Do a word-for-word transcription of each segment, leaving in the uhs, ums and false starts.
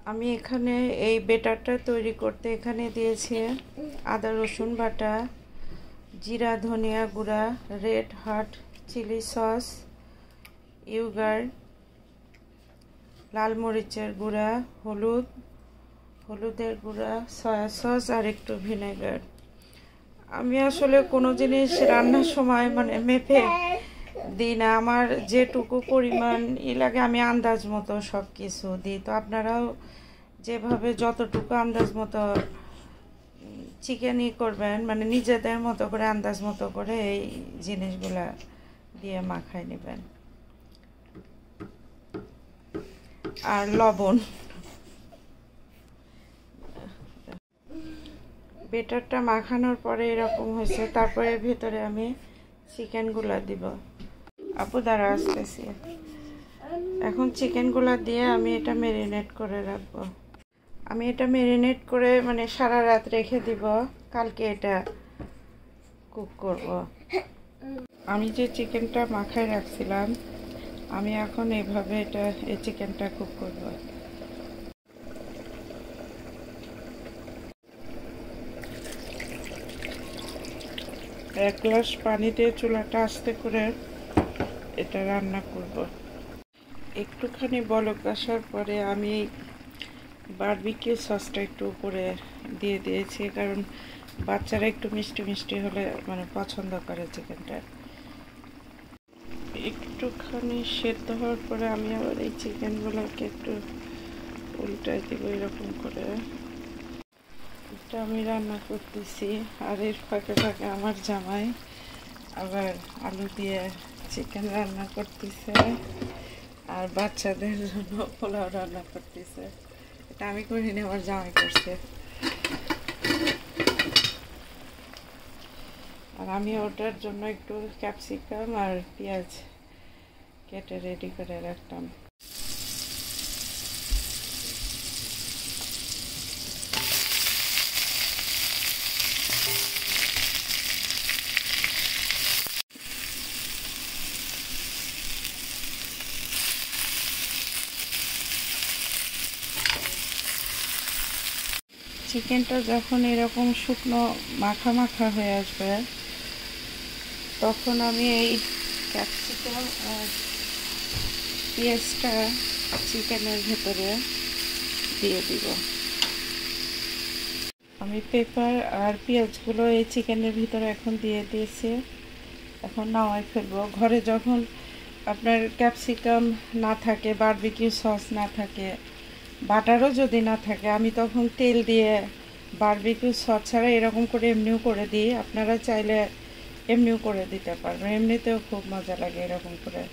আমি এখানে এই বেটারটা তৈরি করতে এখানে দিয়েছি আদা রসুন বাটা, জিরা ধনিয়া গুঁড়া, red hot chilli sauce, yogurt, লাল মরিচের গুঁড়া, হলুদ হলুদের গুঁড়া, সয়া সস আর একটু ভিনেগার। আমি আসলে কোনো জিনিস রান্নার সময় মানে মেপে দিই না, আমার যেটুকু পরিমাণ ই লাগে আমি আন্দাজ মতো সব কিছু দিই। তো আপনারাও যেভাবে যতটুকু আন্দাজ মতো চিকেন ই করবেন, মানে নিজেদের মতো করে আন্দাজ মতো করে এই জিনিসগুলা দিয়ে মাখায় নেবেন। আর লবণ। বেটারটা মাখানোর পরে এরকম হয়েছে, তারপরে ভিতরে আমি চিকেনগুলা দিব। আপু দাঁড়া আসতেছি। এখন চিকেনগুলা দিয়ে আমি এটা ম্যারিনেট করে রাখবো। আমি এটা ম্যারিনেট করে মানে সারা রাত রেখে দিব, কালকে এটা কুক করব। আমি যে চিকেনটা মাখায় রাখছিলাম, আমি এখন এইভাবে এটা এই চিকেনটা কুক করব। এক গ্লাস পানি দিয়ে চুলাটা আস্তে করে এটা রান্না করব। একটুখানি বলক আসার পরে আমি বারবিকিউ সসটা একটু উপরে দিয়ে দিয়েছি, কারণ বাচ্চারা একটু মিষ্টি মিষ্টি হলে মানে পছন্দ করে চিকেনটা। একটুখানি সেদ্ধ হওয়ার পরে আমি আবার এই চিকেনগুলোকে একটু উল্টাই দিব এরকম করে। এটা আমি রান্না করতেছি, আর এর ফাঁকে ফাঁকে আমার জামাই আবার আলু দিয়ে চিকেন রান্না করতেছে, আর বাচ্চাদের জন্য পোলাও রান্না করতেছে। এটা আমি করিনি, আমার জামাই করছে। আর আমি ওটার জন্য একটু ক্যাপসিকাম আর পেঁয়াজ কেটে রেডি করে রাখতাম। চিকেনটা যখন এরকম শুকনো মাখা মাখা হয়ে আসবে, তখন আমি এই ক্যাপসিকাম আর পেঁয়াজটা চিকেনের ভেতরে দিয়ে দিব। আমি পেপার আর পেঁয়াজগুলো এই চিকেনের ভিতরে এখন দিয়ে দিয়েছি। এখন নামাই ফেলবো। ঘরে যখন আপনার ক্যাপসিকাম না থাকে, বারবিকিউ সস না থাকে, বাটারও যদি না থাকে, আমি তখন তেল দিয়ে বারবিকিউ সস ছাড়া এরকম করে এমনিও করে দিই। আপনারা চাইলে এমনিও করে দিতে পারবেন, এমনিতেও খুব মজা লাগে এরকম করে।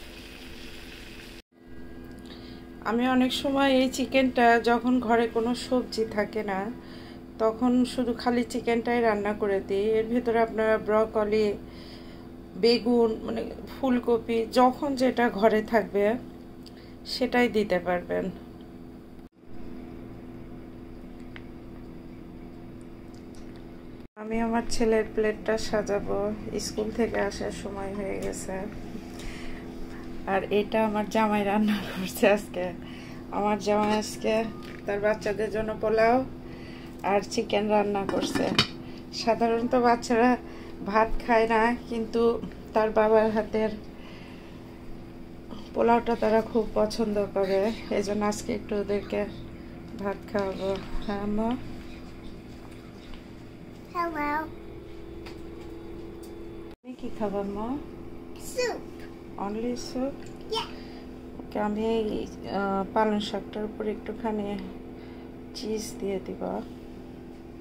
আমি অনেক সময় এই চিকেনটা যখন ঘরে কোনো সবজি থাকে না, তখন শুধু খালি চিকেনটাই রান্না করে দিই। এর ভিতরে আপনারা ব্রকলি, বেগুন, মানে ফুলকপি, যখন যেটা ঘরে থাকবে সেটাই দিতে পারবেন। আমি আমার ছেলের প্লেটটা সাজাবো, স্কুল থেকে আসার সময় হয়ে গেছে। আর এটা আমার জামাই রান্না করছে আজকে। আমার জামাই আজকে তার বাচ্চাদের জন্য পোলাও আর চিকেন রান্না করছে। সাধারণত বাচ্চারা ভাত খায় না, কিন্তু তার বাবার হাতের পোলাওটা তারা খুব পছন্দ করে, এই জন্য আজকে একটু ওদেরকে ভাত খাওয়াবো। হ্যাঁ মা। Hello. তুমি কি খাবার মা? Soup. Only soup? Yeah. Okay, আমি এই পালং শাকটার উপর একটুখানি চিজ দিয়ে দিব।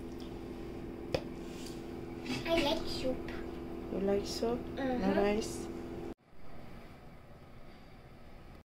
I like soup. You like soup? Uh-huh. No rice?